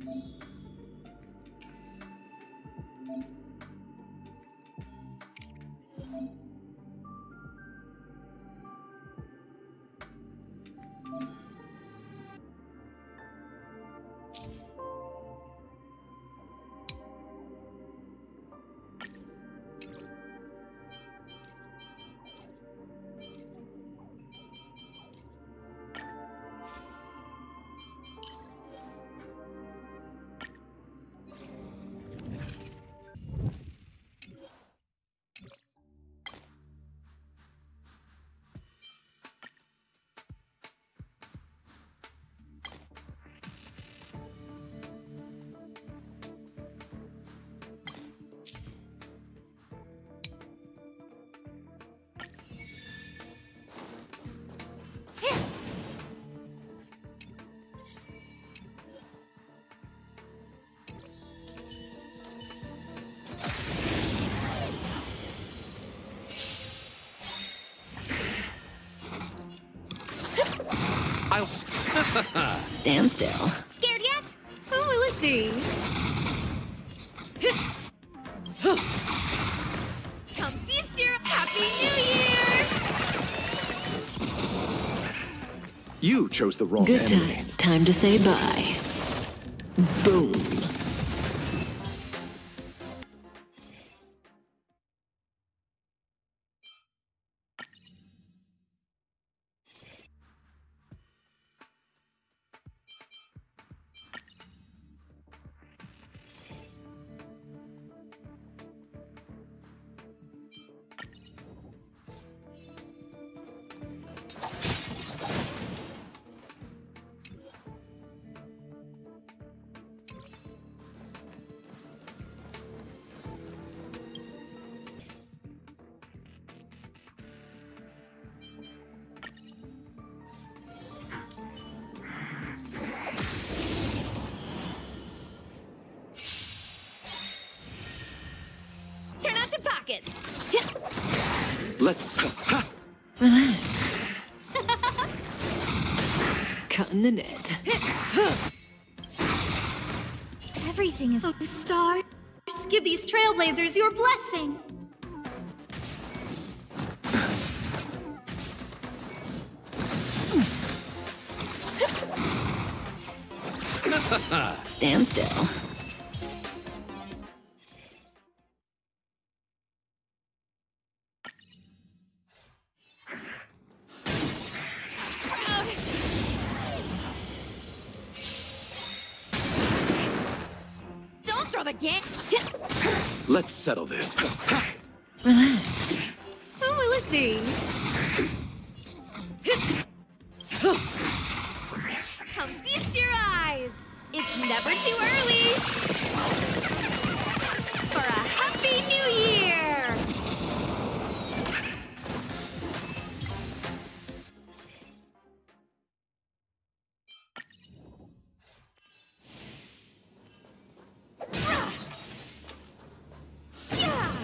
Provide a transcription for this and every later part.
I'll stand still. Scared yet? Who will it be? Come feast your Happy New Year! You chose the wrong Good enemy. times. Time to say bye. Boom. Turn out your pockets! Let's... Relax. Cutting the net. Everything is so stars. Give these trailblazers your blessing. Stand still. Don't throw the game. Let's settle this. Relax. Who will it be? Come feast your eyes. It's never too early for a Happy New Year. Yeah.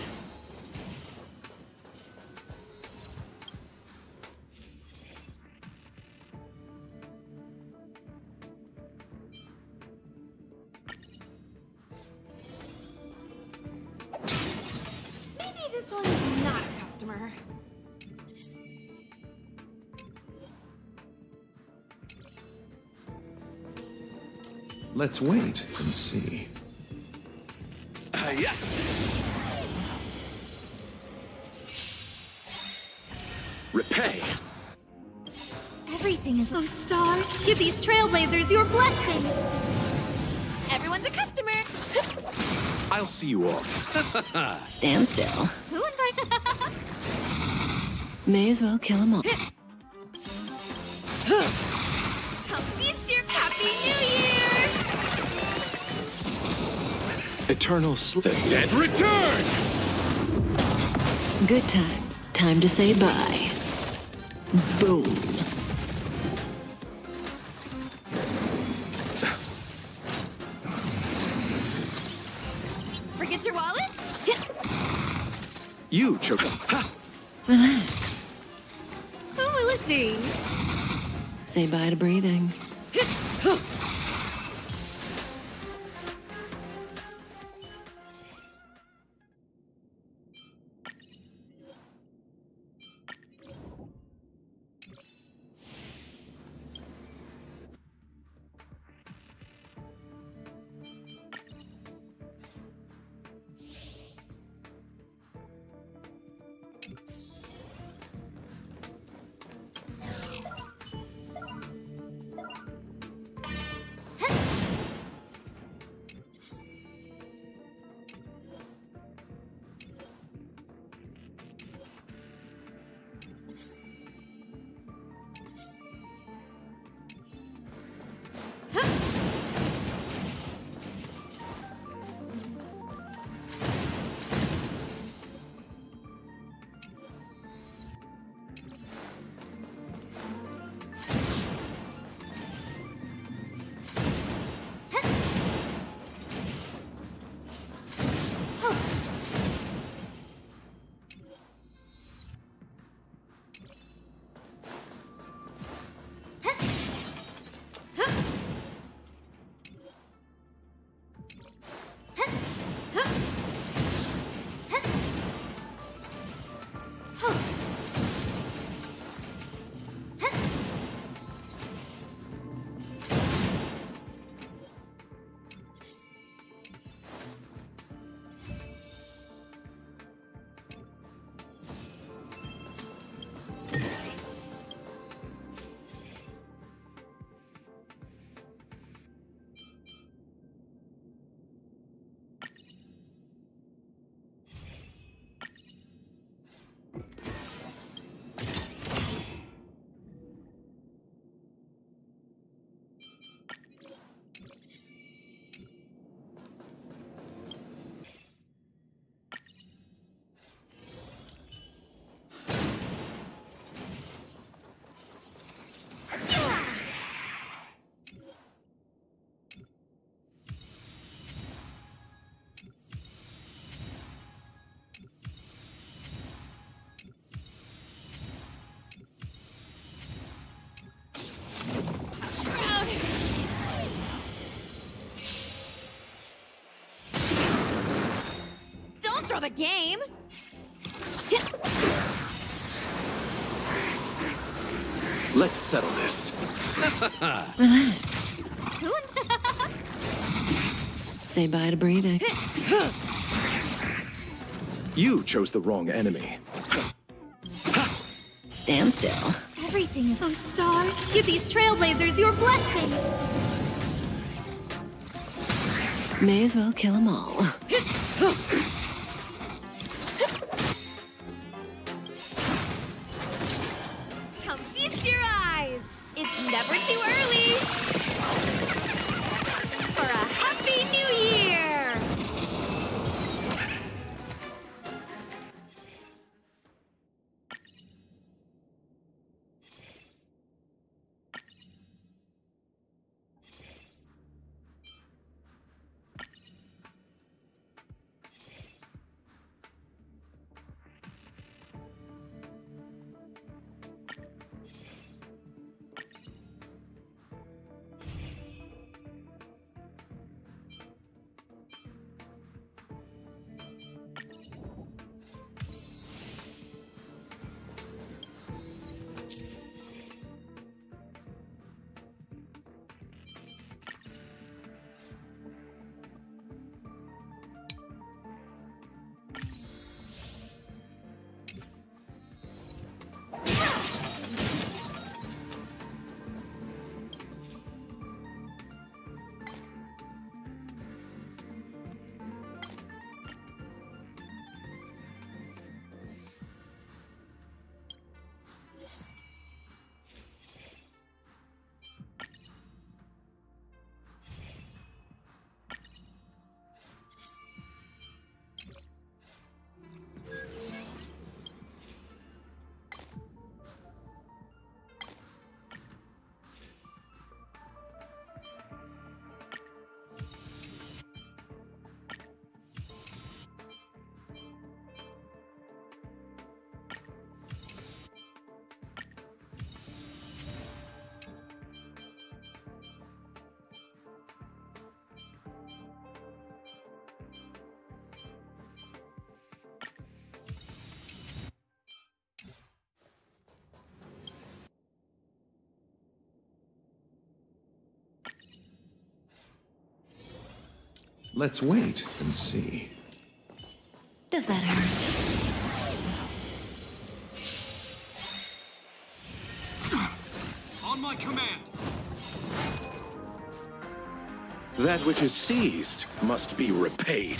Maybe this one is not a customer. Let's wait and see. Yeah. Repay. Everything is... Oh, stars, give these trailblazers your blessing. Everyone's a customer. I'll see you all. Stand still. Who invited... May as well kill them all. Come feast your Happy New Year! Eternal Sleep. The dead return! Good times. Time to say bye. Boom. Forget your wallet? You chose... Relax. Who will it be? Say bye to breathing. for the game. Let's settle this. Relax. Say bye to breathing. You chose the wrong enemy. Stand still. Everything is... Oh, stars, give these trailblazers your blessing. May as well kill them all. Come feast your eyes. It's never too early for a happy new year. Let's wait and see. Does that hurt? On my command. That which is seized must be repaid.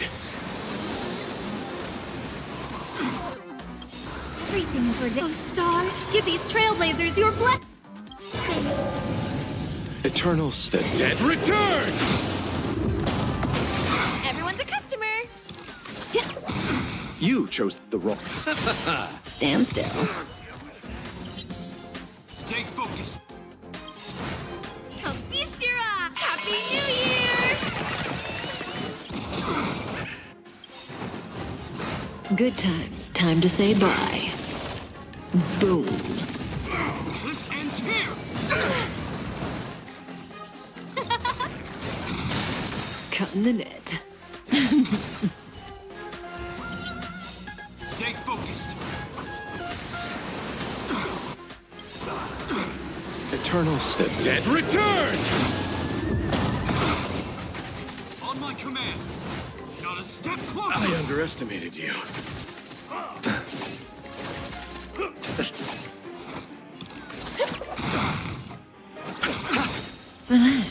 Everything is ridiculous. Oh, stars, give these trailblazers your blessing. Eternal stead. Dead return! Everyone's a customer. You chose the wrong... Stand still. Stay focused. Come feast your eye. Happy New Year! Good times. Time to say bye. Boom. This ends here. Cutting the net. Stay focused. Eternal stead. Dead return! On my command. Not a step closer. I underestimated you. Relax.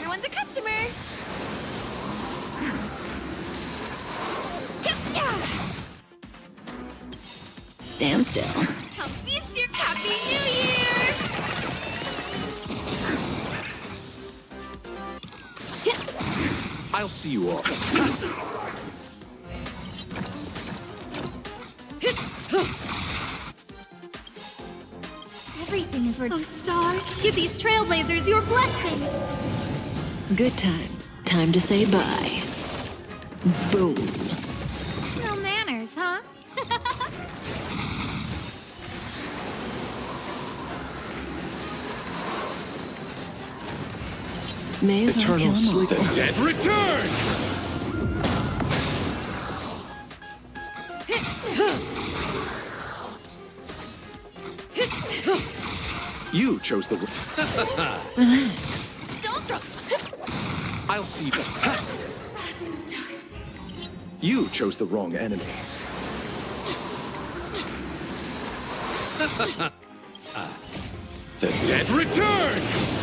Everyone's a customer. Yeah. Stand still. Come feast your Happy New Year! I'll see you all. Everything is worth. Oh, stars, give these trailblazers your blessing. Good times. Time to say bye. Boom. No manners, huh? May as well kill Eternal 'em all. sleep. The dead return! You chose the... Relax. Don't throw. I'll see you. You chose the wrong enemy. The dead return!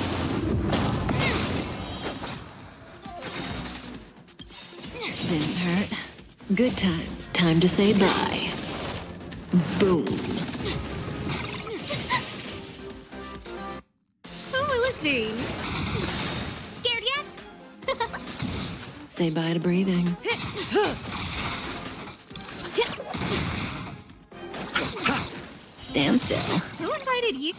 Didn't hurt. Good times. Time to say bye. Boom. Who will it be? Scared yet? Say bye to breathing. Stand still. Who invited you?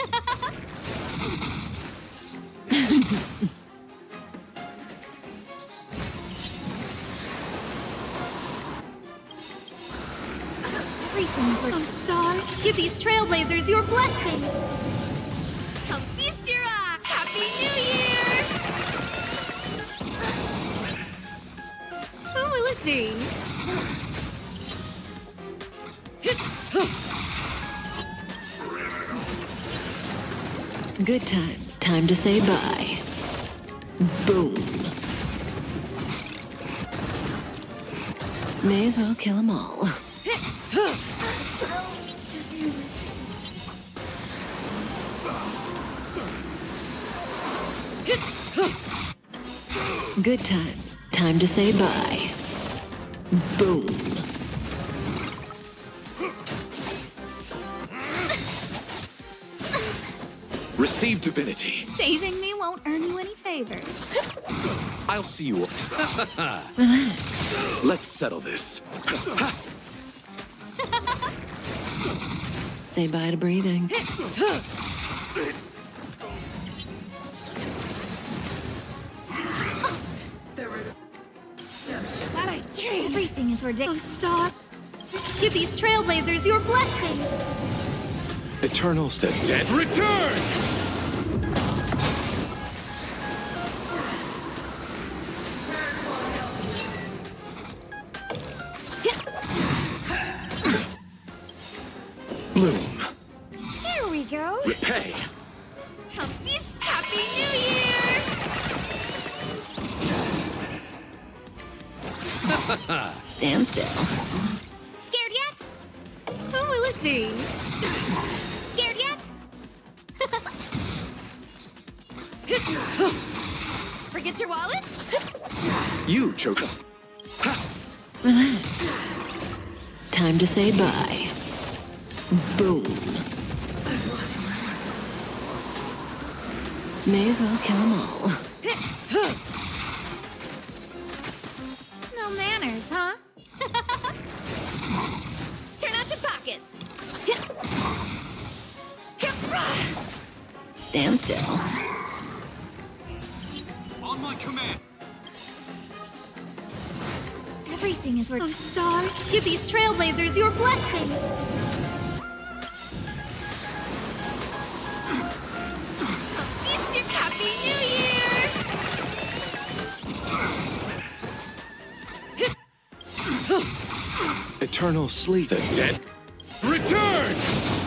Everything's worth. Oh, stars, give these trailblazers your blessing. Come feast your eye. Happy New Year! Who will it be? Good times. Time to say bye. Boom. May as well kill 'em all. Good times. Time to say bye. Boom. Receive divinity. Saving me won't earn you any favors. I'll see you all. Relax. Let's settle this. Say bye to breathing. Everything is ridiculous. Oh, star, give these trailblazers your blessing. Eternal the dead return! Bloom. Here we go. Repay. Come feast. Happy New Year! Stand still. Scared yet? Who will it be? Scared yet? Forget your wallet? You chose. Relax. Time to say bye. Boom. May as well kill 'em all. No manners, huh? Turn out your pockets. Stand still. On my command. Everything is worth. Oh, stars, give these trailblazers your blessing. Oh, feast your Happy New Year! Eternal sleep. The dead return!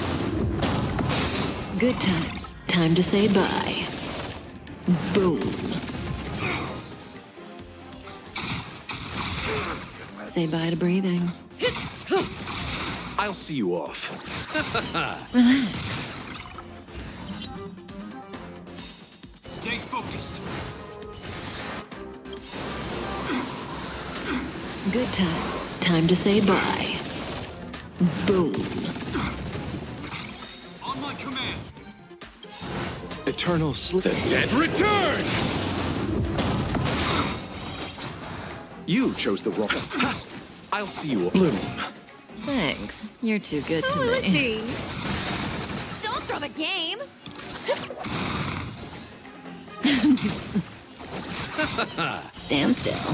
Good times. Time to say bye. Boom. Say bye to breathing. I'll see you off. Relax. Stay focused. Good times. Time to say bye. Boom. On my command. Eternal sleep. The dead return! You chose the wrong. I'll see you bloom. Thanks. You're too good Who to will it me. be? Don't throw the game! Stand still.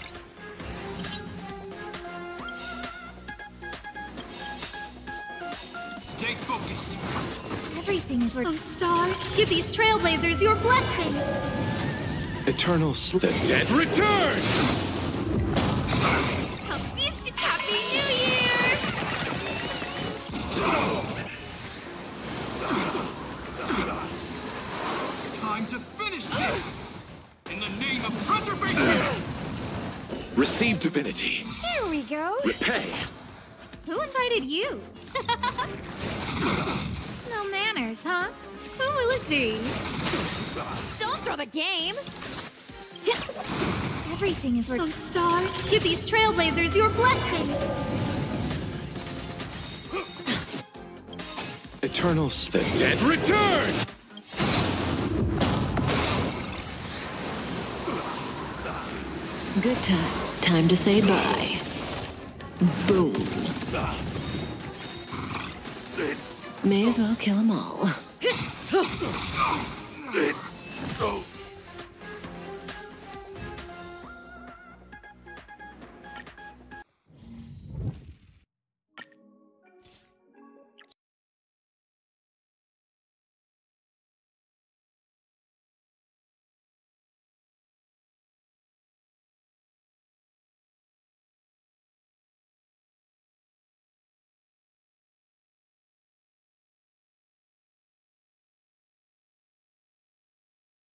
Stay focused. Everything is working. Oh, stars, give these trailblazers your blessing! Eternal sleep. The dead return! Happy New Year! Time to finish this! In the name of preservation! Receive divinity. Here we go. Repay. Who invited you? No manners, huh? Who will it be? Don't throw the game! Everything is working. Oh, stars, give these trailblazers your blessing! Eternal sleep. The dead return! Good times. Time to say bye. Boom. May as well kill them all. It's so